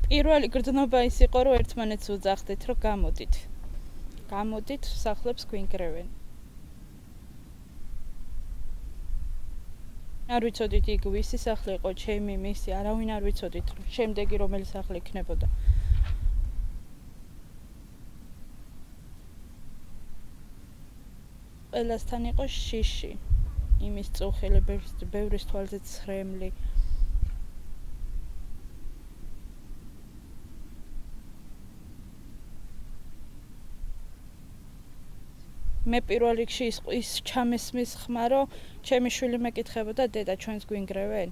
პირველი გრძნობა ის იყო, რომ ერთმანეთს უძახდით, რომ გამოდით, სახლებს გვინგრევენ. არ ვიცოდით იქ ვისი სახლი იყო, ჩემი, მისი, არავინ არ ვიცოდით, შემდეგი რომელი სახლი იქნებოდა. ყველასთან იყო შიში, იმის წუხილი, ბევრის თვალზე ცრემლი. მე პირველ რიგში ის ჩამესმის ხმა, რომ ჩემი შვილი მეკითხებოდა, დედა, ჩვენს გვინგრევენ?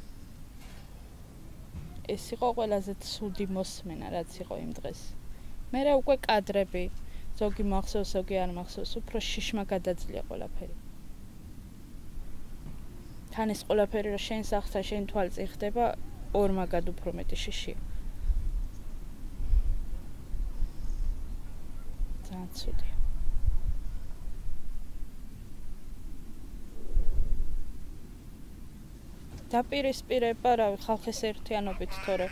ეს იყო ყველაზე ცუდი მოსმენა, რაც იყო იმ დღეს. მერე უკვე კადრები ზოგი მახსოვს, ზოგი არ მახსოვს, უფრო შიშმა გადაძლია ყველაფერი. თან ეს ყველაფერი, რომ შენ სახლსა, შენ თვალწინ ხდება, ორმაგად უფრო მეტი შიშია. ძალიან ცუდია. დაპირისპირება, რავი, ხალხის ერთიანობით, თორე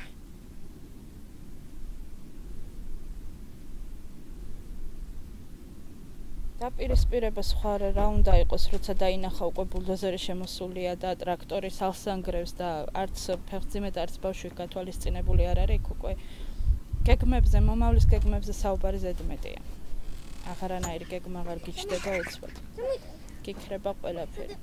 დაპირისპირება სხვა რა უნდა იყოს, როცა დაინახა უკვე ბულდოზერი შემოსულია და ტრაქტორი სახლსანგრევს და არც ფეხმძიმედ, არც ბავშვი გათვალისწინებული არ არის, უკვე გეგმებზე, მომავლის გეგმებზე საუბარი ზედმეტია. აღარანაირი გეგმა აღარ გიჩნდება უცბად. გიქრება ყველაფერი.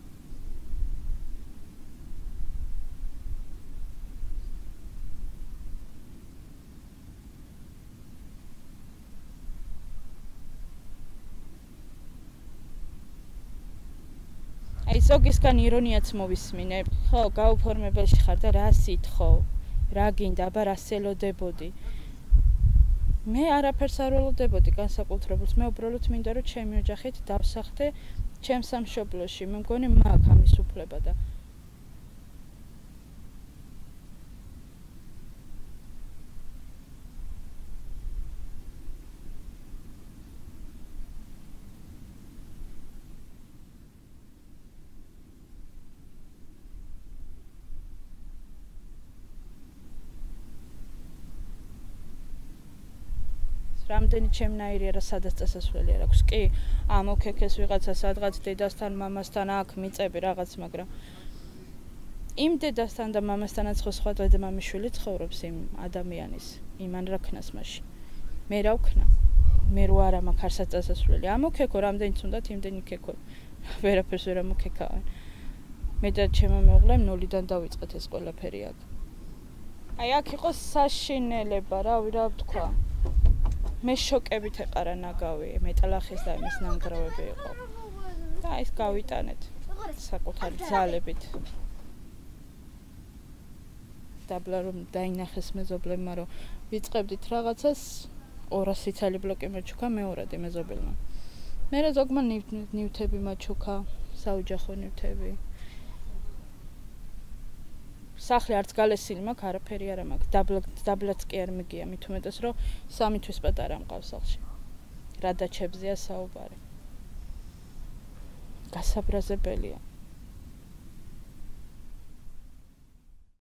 აი ზოგისგან ირონიაც მოვისმინე. ხო, გაუფორმებელში ხარ და რა სითხო? რა გინდა, აბა რა სელოდებოდი? მე არაფერს არ ველოდებოდი განსაკუთრებულს. მე უბრალოდ მინდა რომ ჩემი ოჯახით დავსახდე ჩემს სამშობლოში. მე მგონი მაქვს ამის უფლება და რამდენი ჩემნაირია რა სადაც წასასვლელი არ აქვს. კი, ამოქექეს ვიღაცა სადღაც დედასთან, მამასთან აქ მიწები რაღაც, მაგრამ იმ დედასთან და მამასთანაც სხვა დედამამიშვილი ცხოვრობს იმ ადამიანის, იმან რა ქნას მაშინ. მე რა ვქნა? მე რო არა მაქვს არსად წასასვლელი. ამოქეკო რამდენიც უნდათ იმდენი ქეკო. ვერაფერს ვერ ამოქეკავენ. მე და ჩემო მეუღლემ ნულიდან დავიწყეთ ეს ყველაფერი აქ. აი აქ იყო საშინელება, რავი, რა ვთქვა. მე შოკებით ეყარა ნაგავი, მეტალახის და იმის ნანგრევები იყო. და ის გავიტანეთ საკუთარი ძალებით. დაბლა რომ დაინახეს მეზობლებმა, რომ ვიწყებდით რაღაცას, 200 სიცალი ბლოკი მოჩუქა მეორადი მეზობელმა. მერე ზოგმა ნივთები მოჩუქა, საოჯახო ნივთები. სახლი არც გალესილი მაქვს, არაფერი არ მაქვს. დაბლაც კი არ მიგია, მით უმეტეს რომ 3 თვის პატარა მყავს სახლში. რა დაჩებზეა საუბარი. გასაბრაზებელია.